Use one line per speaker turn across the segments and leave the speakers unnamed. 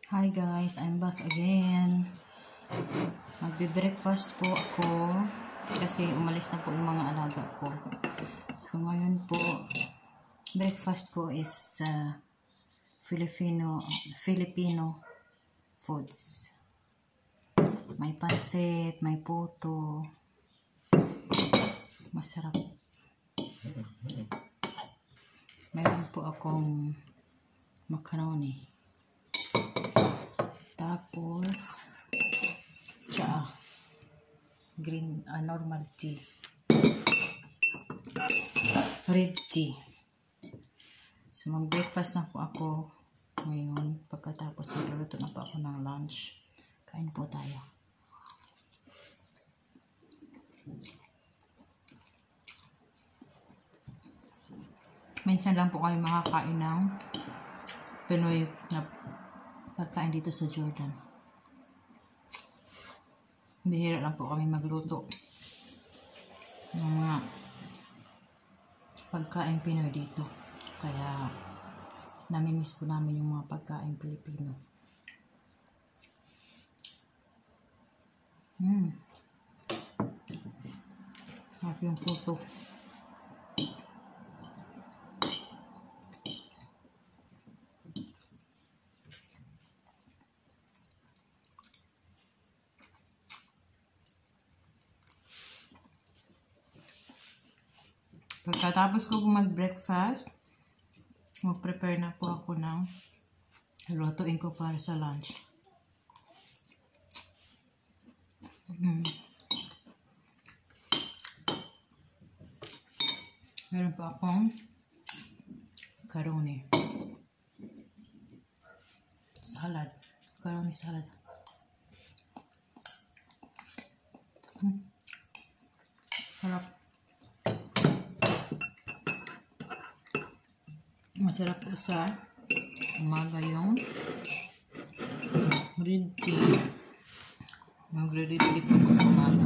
Hi guys, I'm back again. Magbe-breakfast po ako kasi umalis na po yung mga alaga ko. So ngayon po, breakfast ko is Filipino foods. May pansit, may puto. Masarap. Mayroon po akong macaroni. Tapos, green, normal tea. Red tea. So, mag-breakfast na po ako ngayon. Pagkatapos, magluluto na po ako ng lunch. Kain po tayo. Minsan lang po kayo makakain ng Pinoy na pagkain dito sa Jordan. Bihira lang po kami magluto ng mga pagkain Pinoy dito. Kaya namimiss po namin yung mga pagkain Pilipino. Sarap yung puto. Pagkatapos ko mag-breakfast, mag-prepare na po ako ng lutuin ko para sa lunch. Meron pa akong macaroni. Salad. Macaroni salad. Sarap. Masarap po sa umaga yung red tea. Magre-red tea po sa umaga.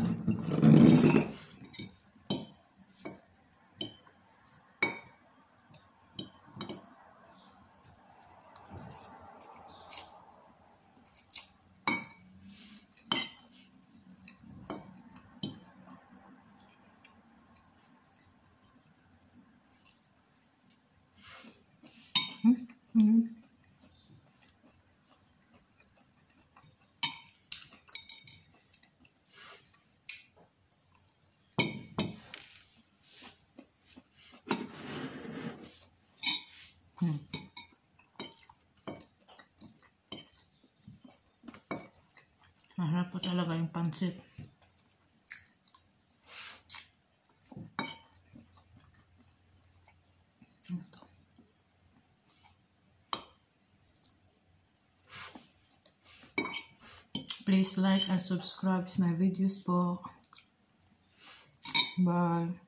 Masarap po talaga yung pansit. Please like and subscribe to my videos po. Bye.